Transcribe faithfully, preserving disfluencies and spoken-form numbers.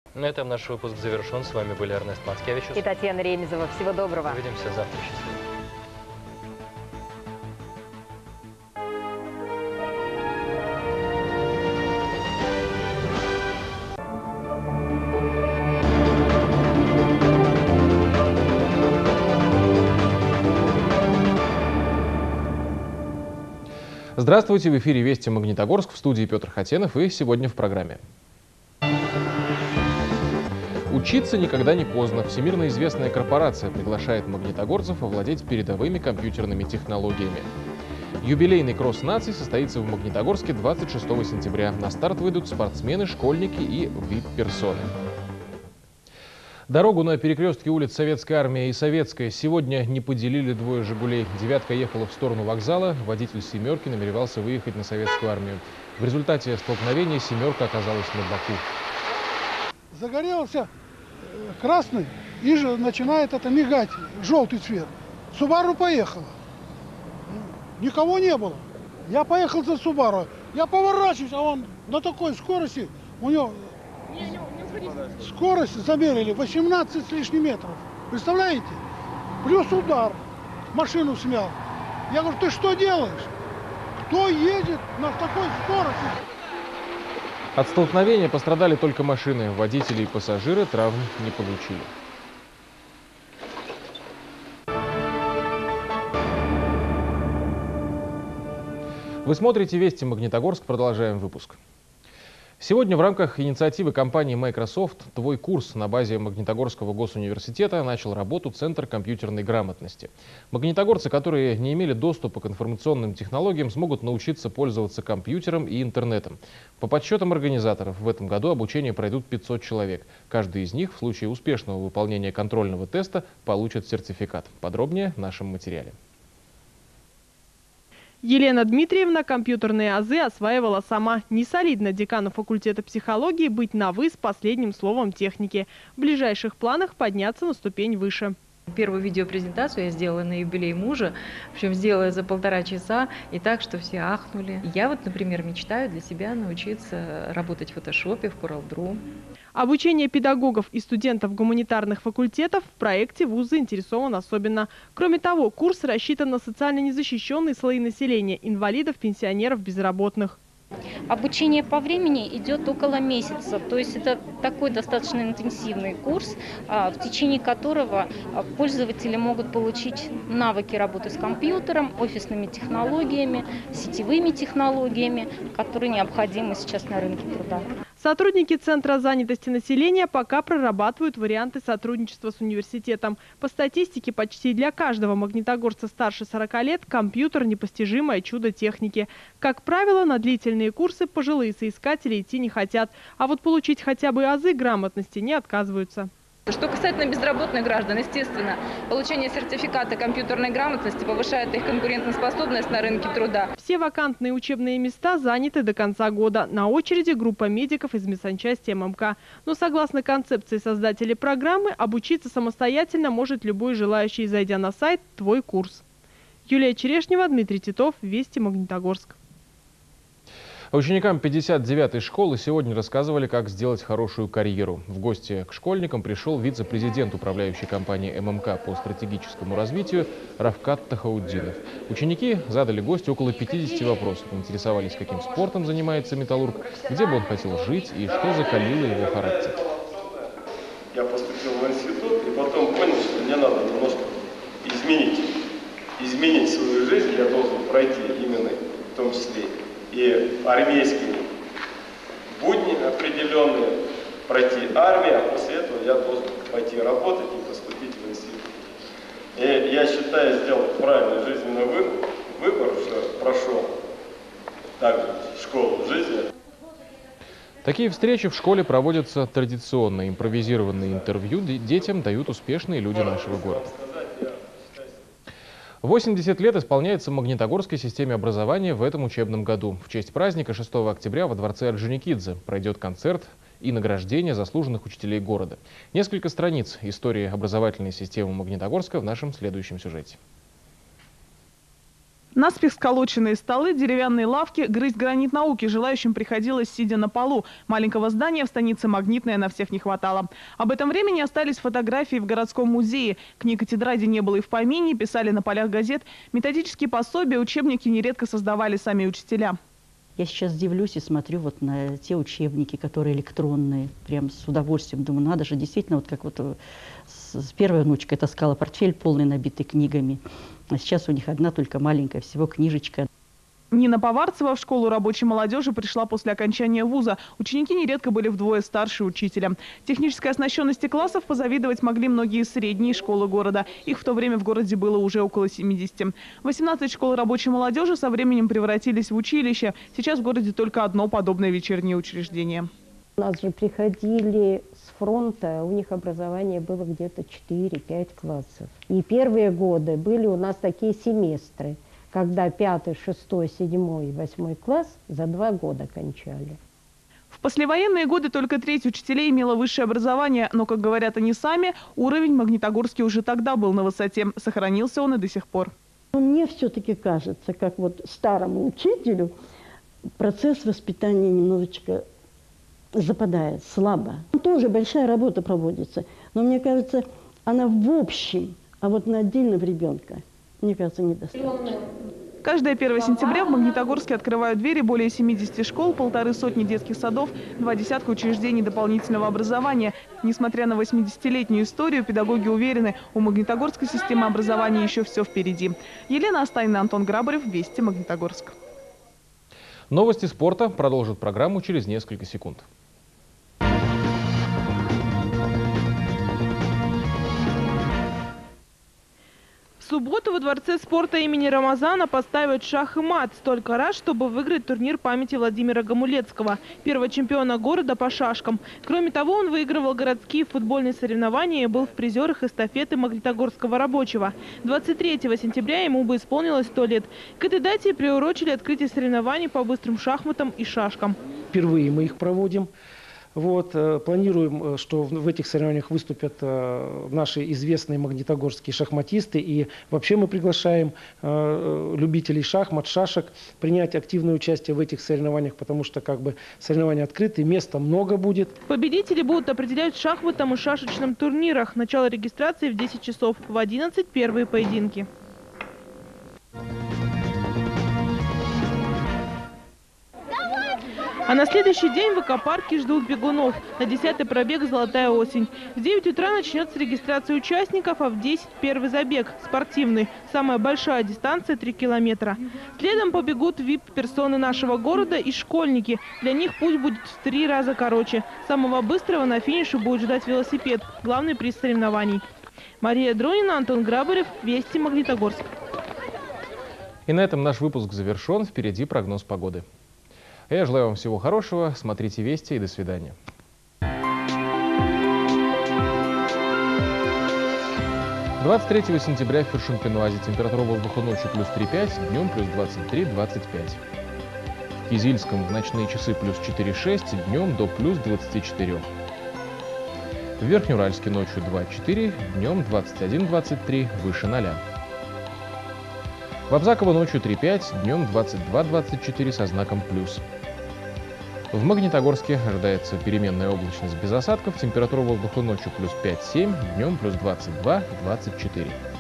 На этом наш выпуск завершен. С вами были Эрнест Мацкевичус и Татьяна Ремезова. Всего доброго. Увидимся завтра. Счастливо. Здравствуйте, в эфире «Вести Магнитогорск», в студии Петр Хатенов, и сегодня в программе. Учиться никогда не поздно. Всемирно известная корпорация приглашает магнитогорцев овладеть передовыми компьютерными технологиями. Юбилейный кросс наций состоится в Магнитогорске двадцать шестого сентября. На старт выйдут спортсмены, школьники и вип-персоны. Дорогу на перекрестке улиц Советской армии и Советская сегодня не поделили двое «Жигулей». «Девятка» ехала в сторону вокзала, водитель «семерки» намеревался выехать на Советскую армию. В результате столкновения «семерка» оказалась на боку. Загорелся красный и же начинает это мигать, желтый цвет. Субару поехала. Никого не было. Я поехал за Субару. Я поворачиваюсь, а он на такой скорости, у него... Скорость замерили восемнадцать с лишним метров. Представляете? Плюс удар. Машину смял. Я говорю, ты что делаешь? Кто едет на такой скорости? От столкновения пострадали только машины. Водители и пассажиры травм не получили. Вы смотрите «Вести Магнитогорск». Продолжаем выпуск. Сегодня в рамках инициативы компании Microsoft «Твой курс» на базе Магнитогорского госуниверситета начал работу Центр компьютерной грамотности. Магнитогорцы, которые не имели доступа к информационным технологиям, смогут научиться пользоваться компьютером и интернетом. По подсчетам организаторов, в этом году обучение пройдут пятьсот человек. Каждый из них в случае успешного выполнения контрольного теста получит сертификат. Подробнее в нашем материале. Елена Дмитриевна компьютерные азы осваивала сама. Не солидно декану факультета психологии быть на «вы» с последним словом техники. В ближайших планах подняться на ступень выше. Первую видеопрезентацию я сделала на юбилей мужа, причем сделала за полтора часа и так, что все ахнули. Я вот, например, мечтаю для себя научиться работать в фотошопе, в CorelDRAW. Обучение педагогов и студентов гуманитарных факультетов в проекте вуз заинтересован особенно. Кроме того, курс рассчитан на социально незащищенные слои населения – инвалидов, пенсионеров, безработных. Обучение по времени идет около месяца, то есть это такой достаточно интенсивный курс, в течение которого пользователи могут получить навыки работы с компьютером, офисными технологиями, сетевыми технологиями, которые необходимы сейчас на рынке труда. Сотрудники Центра занятости населения пока прорабатывают варианты сотрудничества с университетом. По статистике, почти для каждого магнитогорца старше сорока лет компьютер – непостижимое чудо техники. Как правило, на длительные курсы пожилые соискатели идти не хотят, а вот получить хотя бы азы грамотности не отказываются. Что касательно безработных граждан, естественно, получение сертификата компьютерной грамотности повышает их конкурентоспособность на рынке труда. Все вакантные учебные места заняты до конца года. На очереди группа медиков из медсанчасти ММК. Но согласно концепции создателей программы, обучиться самостоятельно может любой желающий, зайдя на сайт «Твой курс». Юлия Черешнева, Дмитрий Титов, Вести Магнитогорск. Ученикам пятьдесят девятой школы сегодня рассказывали, как сделать хорошую карьеру. В гости к школьникам пришел вице-президент управляющей компании ММК по стратегическому развитию Равкат Тахауддинов. Ученики задали гостю около пятидесяти вопросов. Интересовались, каким спортом занимается металлург, где бы он хотел жить и что закалило его характер. Я поступил в институт и потом понял, что мне надо немножко изменить. Изменить свою жизнь я должен пройти именно в том числе и армейские будни определенные, пройти армию, а после этого я должен пойти работать и поступить в институт. И я считаю, сделал правильный жизненный выбор, что прошел также школу жизни. Такие встречи в школе проводятся традиционно. Импровизированные интервью детям дают успешные люди нашего города. восемьдесят лет исполняется Магнитогорской системе образования в этом учебном году. В честь праздника шестого октября во дворце Орджоникидзе пройдет концерт и награждение заслуженных учителей города. Несколько страниц истории образовательной системы Магнитогорска в нашем следующем сюжете. Наспех сколоченные столы, деревянные лавки, грызть гранит науки желающим приходилось, сидя на полу. Маленького здания в станице Магнитное на всех не хватало. Об этом времени остались фотографии в городском музее. Книг о тетради не было и в помине, писали на полях газет. Методические пособия, учебники нередко создавали сами учителя. Я сейчас дивлюсь и смотрю вот на те учебники, которые электронные, прям с удовольствием. Думаю, надо же, действительно, вот как вот с, с первой внучкой таскала портфель полный, набитый книгами. А сейчас у них одна только маленькая, всего книжечка. Нина Поварцева в школу рабочей молодежи пришла после окончания вуза. Ученики нередко были вдвое старше учителя. Технической оснащенности классов позавидовать могли многие средние школы города. Их в то время в городе было уже около семидесяти. восемнадцать школ рабочей молодежи со временем превратились в училища. Сейчас в городе только одно подобное вечернее учреждение. У нас же приходили с фронта, у них образование было где-то четыре-пять классов. И первые годы были у нас такие семестры, когда пятый, шестой, седьмой, восьмой класс за два года кончали. В послевоенные годы только треть учителей имела высшее образование, но, как говорят они сами, уровень Магнитогорский уже тогда был на высоте. Сохранился он и до сих пор. Мне все-таки кажется, как вот старому учителю, процесс воспитания немножечко западает, слабо. Тоже большая работа проводится, но мне кажется, она в общем, а вот на отдельного ребенка, мне кажется, недостаточно. Каждое первое сентября в Магнитогорске открывают двери более семидесяти школ, полторы сотни детских садов, два десятка учреждений дополнительного образования. Несмотря на восьмидесятилетнюю историю, педагоги уверены, у магнитогорской системы образования еще все впереди. Елена Остайна, Антон Грабарев, Вести, Магнитогорск. Новости спорта продолжат программу через несколько секунд. В субботу во Дворце спорта имени Рамазана поставят шах и мат столько раз, чтобы выиграть турнир памяти Владимира Гамулецкого, первого чемпиона города по шашкам. Кроме того, он выигрывал городские футбольные соревнования и был в призерах эстафеты Магнитогорского рабочего. двадцать третьего сентября ему бы исполнилось сто лет. К этой дате приурочили открытие соревнований по быстрым шахматам и шашкам. Впервые мы их проводим. Вот, планируем, что в этих соревнованиях выступят наши известные магнитогорские шахматисты. И вообще мы приглашаем любителей шахмат, шашек принять активное участие в этих соревнованиях, потому что как бы соревнования открыты, места много будет. Победители будут определять в шахматном и шашечном турнирах. Начало регистрации в десять часов. В одиннадцать первые поединки. А на следующий день в экопарке ждут бегунов. На десятый пробег «Золотая осень». В девять утра начнется регистрация участников, а в десять первый забег – спортивный. Самая большая дистанция – три километра. Следом побегут вип-персоны нашего города и школьники. Для них путь будет в три раза короче. Самого быстрого на финише будет ждать велосипед – главный приз соревнований. Мария Дронина, Антон Грабарев, Вести, Магнитогорск. И на этом наш выпуск завершен. Впереди прогноз погоды. Я желаю вам всего хорошего, смотрите Вести и до свидания. двадцать третьего сентября в Фершин-Пенуазе температура воздуха ночью плюс три пять, днем плюс двадцать три — двадцать пять. В Кизильском в ночные часы плюс четыре шесть, днем до плюс двадцати четырёх. В Верхнеуральске ночью два четыре, днем двадцать один — двадцать три, выше ноля. В Абзаково ночью три пять, днем двадцать два — двадцать четыре со знаком плюс. В Магнитогорске ожидается переменная облачность без осадков, температура воздуха ночью плюс пять семь, днем плюс двадцать два — двадцать четыре.